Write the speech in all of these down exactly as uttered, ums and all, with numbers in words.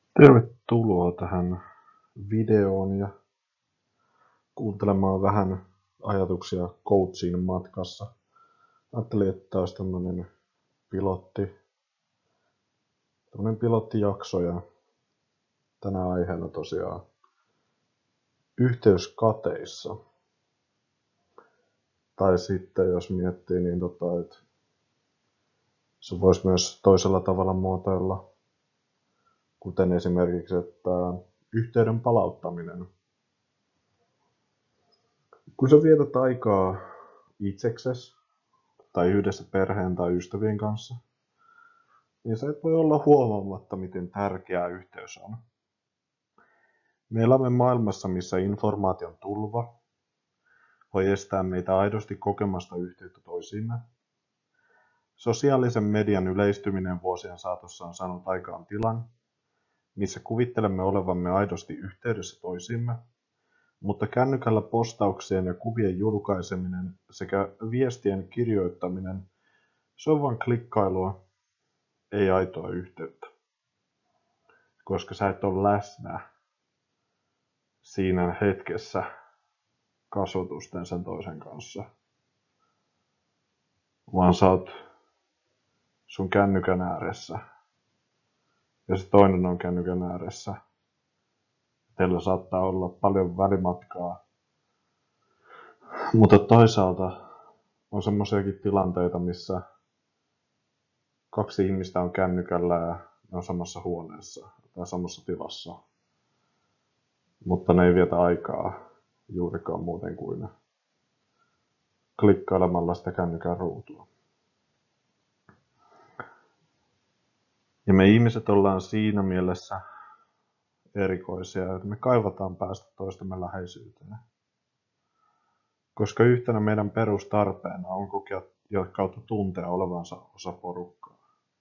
Tervetuloa tähän videoon ja kuuntelemaan vähän ajatuksia coachin matkassa. Ajattelin, että tämä olisi tämmöinen pilotti, tämmöinen pilottijakso ja tänä aiheena tosiaan yhteys kateissa. Tai sitten jos miettii, niin tota, että se voisi myös toisella tavalla muotoilla, kuten esimerkiksi, että yhteyden palauttaminen. Kun sä vietät aikaa itseksesi tai yhdessä perheen tai ystävien kanssa, niin sä et voi olla huomaamatta, miten tärkeä yhteys on. Me elämme maailmassa, missä informaation tulva voi estää meitä aidosti kokemasta yhteyttä toisiimme. Sosiaalisen median yleistyminen vuosien saatossa on saanut aikaan tilan, missä kuvittelemme olevamme aidosti yhteydessä toisiimme, mutta kännykällä postauksien ja kuvien julkaiseminen sekä viestien kirjoittaminen, se on vain klikkailua, ei aitoa yhteyttä. Koska sä et ole läsnä siinä hetkessä kasvotusten sen toisen kanssa, vaan sä oot sun kännykän ääressä ja se toinen on kännykän ääressä. Teillä saattaa olla paljon välimatkaa, mutta toisaalta on semmoisiakin tilanteita, missä kaksi ihmistä on kännykällä ja ne on samassa huoneessa tai samassa tilassa, mutta ne ei vietä aikaa juurikaan muuten kuin klikkailemalla sitä kännykän ruutua. Ja me ihmiset ollaan siinä mielessä erikoisia, että me kaivataan päästä toistemme läheisyyteen. Koska yhtenä meidän perustarpeena on kokea ja kautta tuntea olevansa osa porukkaa.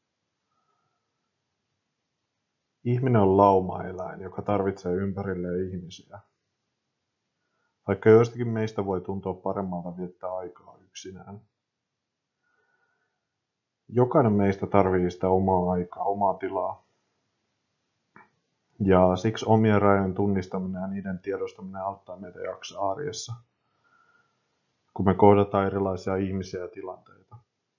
Ihminen on laumaeläin, joka tarvitsee ympärilleen ihmisiä. Vaikka joistakin meistä voi tuntua paremmalta viettää aikaa yksinään. Jokainen meistä tarvitsee sitä omaa aikaa, omaa tilaa. Ja siksi omien rajojen tunnistaminen ja niiden tiedostaminen auttaa meitä jaksaa arjessa, kun me kohdataan erilaisia ihmisiä ja tilanteita.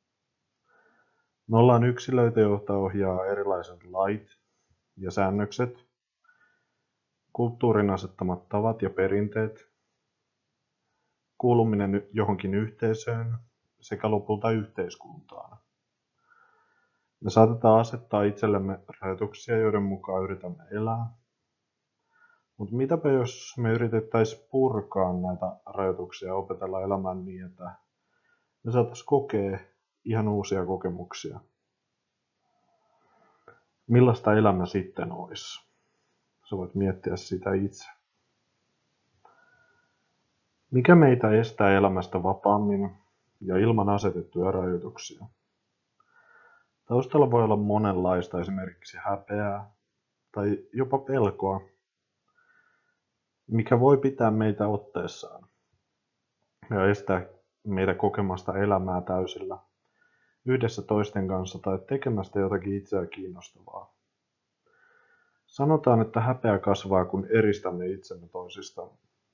Me ollaan yksilöitä, joita ohjaa erilaiset lait ja säännökset, kulttuurin asettamat tavat ja perinteet, kuuluminen johonkin yhteisöön sekä lopulta yhteiskuntaan. Me saatetaan asettaa itsellemme rajoituksia, joiden mukaan yritämme elää. Mutta mitäpä jos me yritettäisiin purkaa näitä rajoituksia ja opetella elämään niin, että me saataisiin kokea ihan uusia kokemuksia. Millaista elämä sitten olisi? Sä voit miettiä sitä itse. Mikä meitä estää elämästä vapaammin ja ilman asetettuja rajoituksia? Taustalla voi olla monenlaista, esimerkiksi häpeää tai jopa pelkoa, mikä voi pitää meitä otteessaan ja estää meitä kokemasta elämää täysillä yhdessä toisten kanssa tai tekemästä jotakin itseä kiinnostavaa. Sanotaan, että häpeä kasvaa, kun eristämme itsemme toisistaan.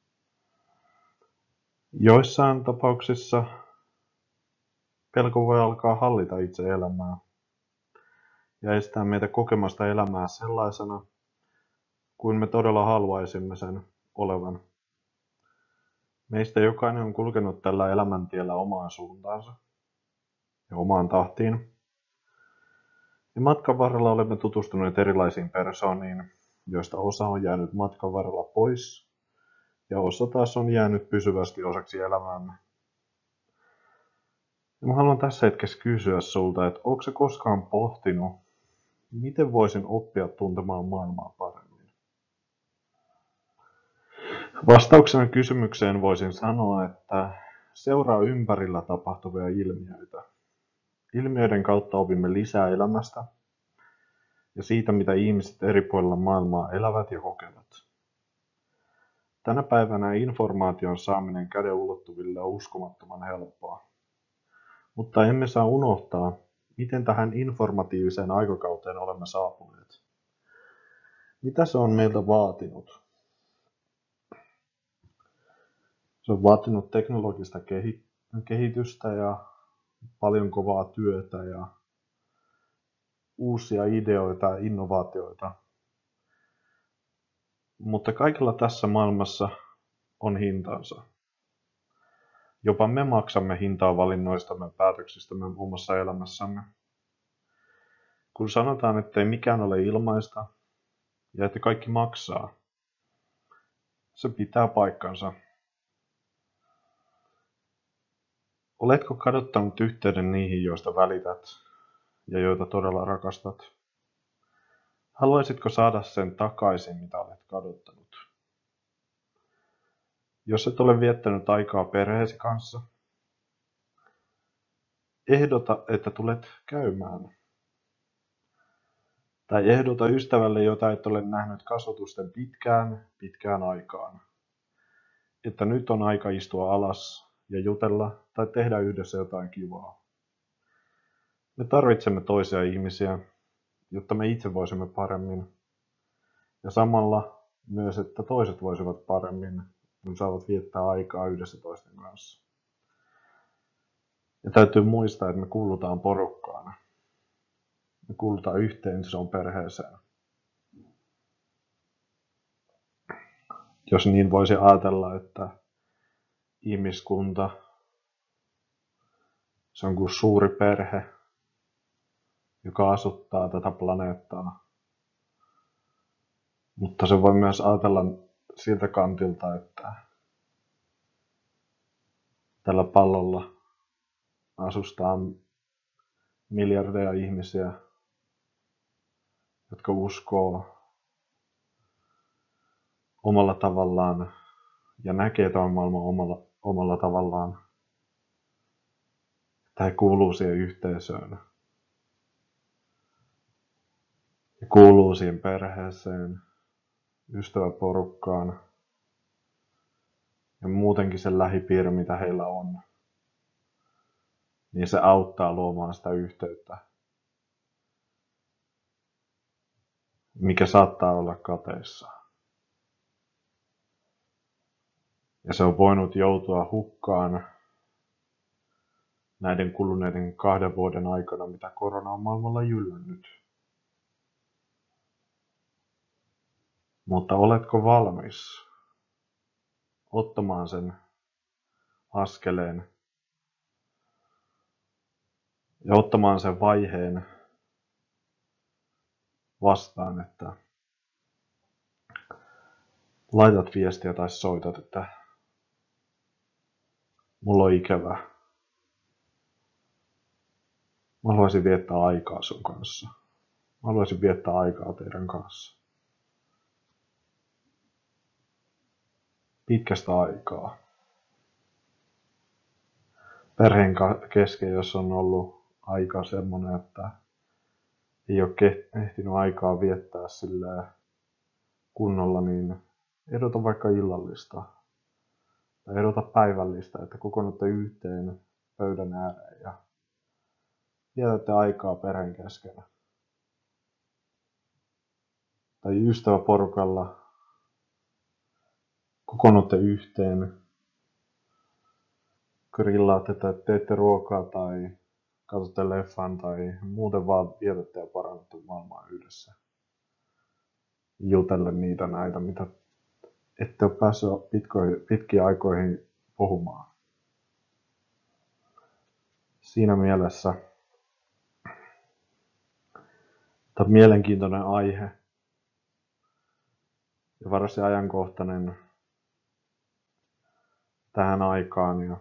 Joissain tapauksissa pelko voi alkaa hallita itse elämää ja estää meitä kokemasta elämää sellaisena, kuin me todella haluaisimme sen olevan. Meistä jokainen on kulkenut tällä elämäntiellä omaan suuntaansa ja omaan tahtiin. Ja matkan varrella olemme tutustuneet erilaisiin persooniin, joista osa on jäänyt matkan varrella pois ja osa taas on jäänyt pysyvästi osaksi elämäämme. Ja mä haluan tässä hetkessä kysyä sulta, että onko sä koskaan pohtinut, miten voisin oppia tuntemaan maailmaa paremmin? Vastauksena kysymykseen voisin sanoa, että seuraa ympärillä tapahtuvia ilmiöitä. Ilmiöiden kautta opimme lisää elämästä ja siitä, mitä ihmiset eri puolilla maailmaa elävät ja kokevat. Tänä päivänä informaation saaminen käden ulottuville on uskomattoman helppoa. Mutta emme saa unohtaa, miten tähän informatiiviseen aikakauteen olemme saapuneet. Mitä se on meiltä vaatinut? Se on vaatinut teknologista kehitystä ja paljon kovaa työtä ja uusia ideoita ja innovaatioita. Mutta kaikilla tässä maailmassa on hintansa. Jopa me maksamme hintaa valinnoistamme ja päätöksistämme omassa elämässämme. Kun sanotaan, ettei mikään ole ilmaista ja että kaikki maksaa, se pitää paikkansa. Oletko kadottanut yhteyden niihin, joista välität ja joita todella rakastat? Haluaisitko saada sen takaisin, mitä olet kadottanut? Jos et ole viettänyt aikaa perheesi kanssa, ehdota, että tulet käymään. Tai ehdota ystävälle, jota et ole nähnyt kasvotusten pitkään, pitkään aikaan, että nyt on aika istua alas ja jutella tai tehdä yhdessä jotain kivaa. Me tarvitsemme toisia ihmisiä, jotta me itse voisimme paremmin. Ja samalla myös, että toiset voisivat paremmin, kun saavat viettää aikaa yhdessä toisten kanssa. Ja täytyy muistaa, että me kuulutaan porukkaan. Me kuulutaan yhteen isoon perheeseen. Jos niin voisi ajatella, että ihmiskunta, se on kuin suuri perhe, joka asuttaa tätä planeettaa. Mutta se voi myös ajatella siltä kantilta, että tällä pallolla asustaa miljardeja ihmisiä, jotka uskoo omalla tavallaan ja näkee tämän maailman omalla, omalla tavallaan. Että he kuuluu siihen yhteisöön. He kuuluu siihen perheeseen, ystäväporukkaan ja muutenkin sen lähipiiri, mitä heillä on. Niin se auttaa luomaan sitä yhteyttä, mikä saattaa olla kateissa. Ja se on voinut joutua hukkaan näiden kuluneiden kahden vuoden aikana, mitä korona on maailmalla jyllännyt. Mutta oletko valmis ottamaan sen askeleen ja ottamaan sen vaiheen vastaan, että laitat viestiä tai soitat, että mulla on ikävä. Mä haluaisin viettää aikaa sun kanssa. Mä haluaisin viettää aikaa teidän kanssa. Pitkästä aikaa. Perheen kesken, jos on ollut aika semmoinen, että ei ole ehtinyt aikaa viettää sillä kunnolla, niin ehdota vaikka illallista. Tai ehdota päivällistä, että kokoonnutte yhteen pöydän ääreen ja vietätte aikaa perheen kesken. Tai ystäväporukalla kokoonnutte yhteen, grillaatte tai teette ruokaa tai katsotte leffan tai muuten vaan vietätte ja parannatte maailmaa yhdessä. Jutelle niitä näitä, mitä ette ole päässyt pitkiin aikoihin puhumaan. Siinä mielessä tämä on mielenkiintoinen aihe ja varsin ajankohtainen tähän aikaan ja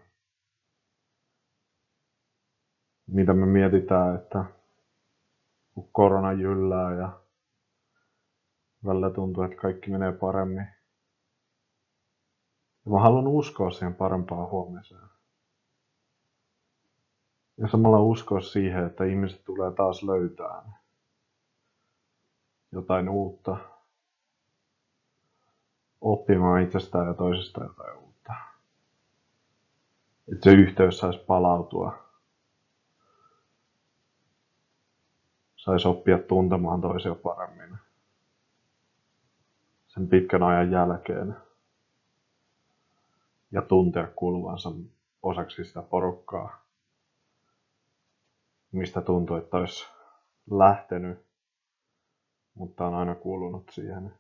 mitä me mietitään, että kun korona jyllää ja välillä tuntuu, että kaikki menee paremmin. Ja mä haluan uskoa siihen parempaan huomiseen. Ja samalla uskoa siihen, että ihmiset tulee taas löytää jotain uutta, oppimaan itsestään ja toisestaan jotain uutta. Että se yhteys saisi palautua. Saisi oppia tuntemaan toisia paremmin. sen pitkän ajan jälkeen ja tuntea kuuluvansa osaksi sitä porukkaa, mistä tuntuu, että olisi lähtenyt, mutta on aina kuulunut siihen.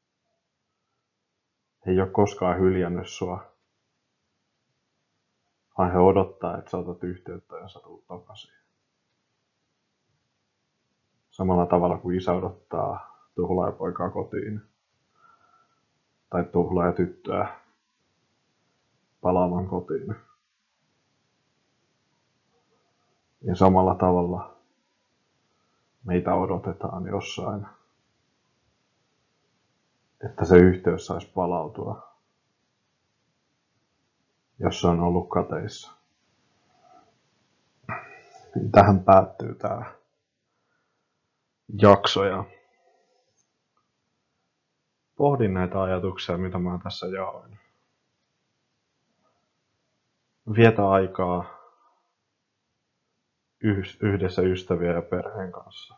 He ei ole koskaan hyljännyt sua, vaan he odottaa, että sä otat yhteyttä ja sä tulet takaisin. Samalla tavalla kuin isä odottaa tuhlaajapoikaa kotiin tai tuhlaajatyttöä palaamaan kotiin. Ja samalla tavalla meitä odotetaan jossain, että se yhteys saisi palautua, jos se on ollut kateissa. Tähän päättyy tämä jakso ja pohdin näitä ajatuksia, mitä mä tässä jaoin. Vietä aikaa yhdessä ystävien ja perheen kanssa.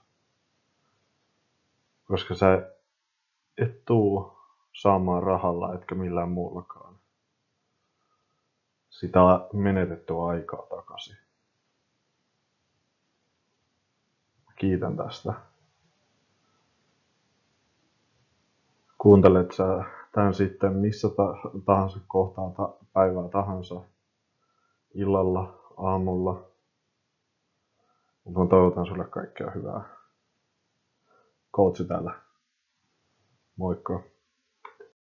Koska sä et tuu saamaan rahalla etkä millään muullakaan sitä menetettyä aikaa takaisin. Kiitän tästä. Kuuntelet sä tämän sitten missä tahansa kohtaa ta- päivää tahansa, illalla, aamulla. Mutta toivotan sulle kaikkea hyvää. Coachi täällä. Moikka.